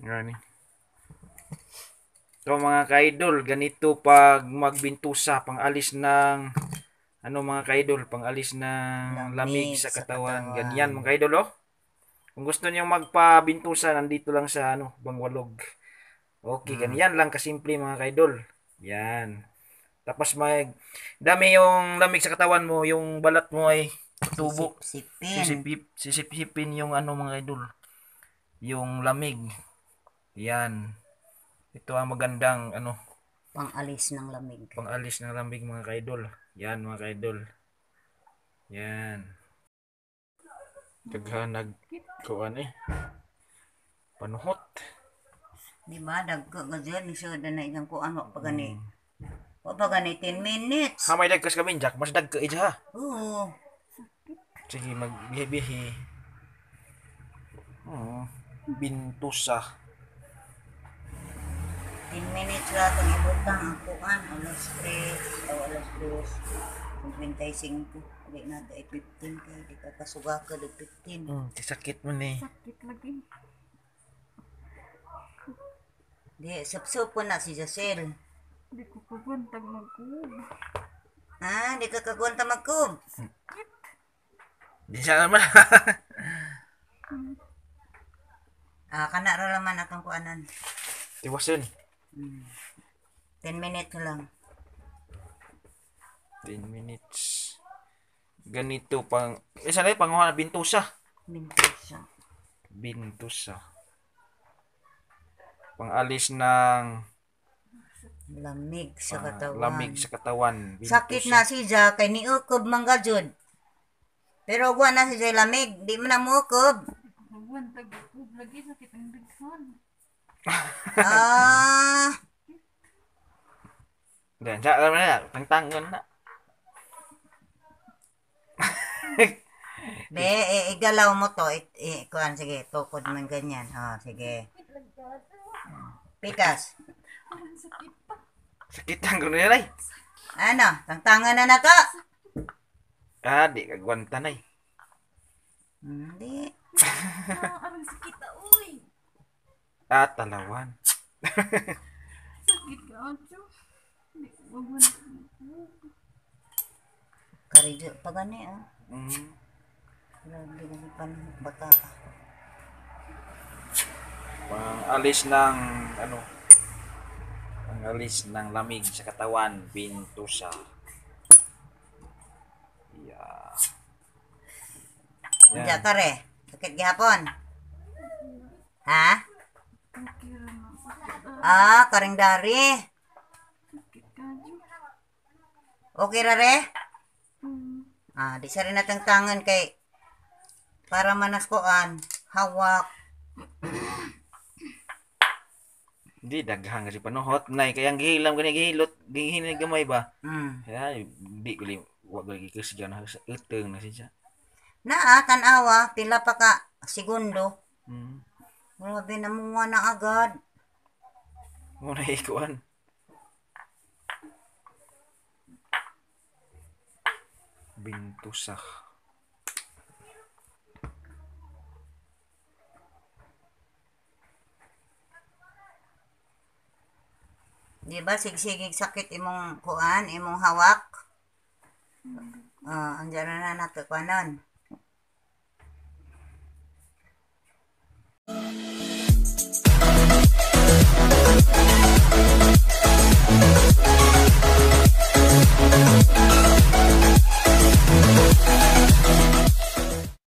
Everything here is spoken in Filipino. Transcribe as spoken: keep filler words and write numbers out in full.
Gani. So mga kaidol, ganito pag magbintusa, pang-alis ng ano mga kaidol, pang-alis ng lamig Lamig sa sa katawan. katawan. Ganyan mga kaidol, oh. Kung gusto niyo magpabintusa, nandito lang sa ano, Bangwalog. Okay, Hmm. ganyan lang kasimple mga kaidol. Yan. Tapos may dami yung lamig sa katawan mo, yung balat mo ay tubo. Sisip-sipin. Sisipip, sisip-sipin yung ano mga idol, yung lamig. Yan. Ito ang magandang ano, Pang-alis ng lamig. pang-alis ng lamig mga kaidol. Yan mga kaidol. Yan. Daghanag kuan eh. Panuhot. Di ba? Dagko ka dyan. Siya na ilang ko ano pa gani. Hmm. O pa gani ten minutes. Hamay dagkas kami jak, mas dagka ija ha. Oo. Sige magbihi-bihi. Hmm. Bintusa. ten minutes lang itong ibutang ang kuan. Alas tres o alas dos. twenty-five. Hindi na tayo fifteen kaya di ka kasuga ka ng fifteen. Hmm, sakit mo ni. Sakit lagi. Di, sapsap po na si Jacel. Di ko pagwantag magkub. Ah, di ka kagwanta magkub. Di siya naman. Ah, kana ra laman atong kuanan. Tiwasin. Hmm. ten minutes lang. ten minutes. Ganito pang isa na panguha bintusa. Minutes siya. Bintusa. Pang-alis ng Lamig sa ah, katawan. lamig sa katawan. Bintusa. Sakit na siya kay niukob manggajud. Pero wa na siya lamig, di man na mukob. Magwantag magkub lagi. Sakit ang bighan. Ah, Dan, sa alam na, tangtangan na. be, eh, igalaw mo to. It, eh, kuan, sige, tukod man ganyan. Oh, sige. Pikas. Sakit pa. Sakitan ko na ay. Ano, tangtangan na na to. Ah, di kagwanta na eh. Hindi. Ah, arang sakit na uy. Ah, talawan. Sakit ka acho. Di ko magwantag magkub. Karijo pa gani, ah. Mm. Lagi na pan bata. Pang-alis ng ano, pang-alis ng lamig sa katawan. Bintusa. Yeah. Diya ka re. Sakit gihapon. Ha? Okay ra na. Sakit ah. Ah, karing dari. Sakit ka acho. Okay ra re? Hmm. Ah, di sa rin natang tangan kay para manaskoan, hawak. Di daghang kasi panuhot nay kayang gihilam gani gihilot gihinay gamay ba. Mm. Kaya di ko li wa lagi kasi diyan sa uteng na siya. Naa, tanawa, pila pa ka segundo. Hmm. Grabe na muwa na agad. Mo na ikuan. Bintusa. Di ba sigsigig sakit imong kuan, imong hawak? Ah, andyan na na nato kuanon.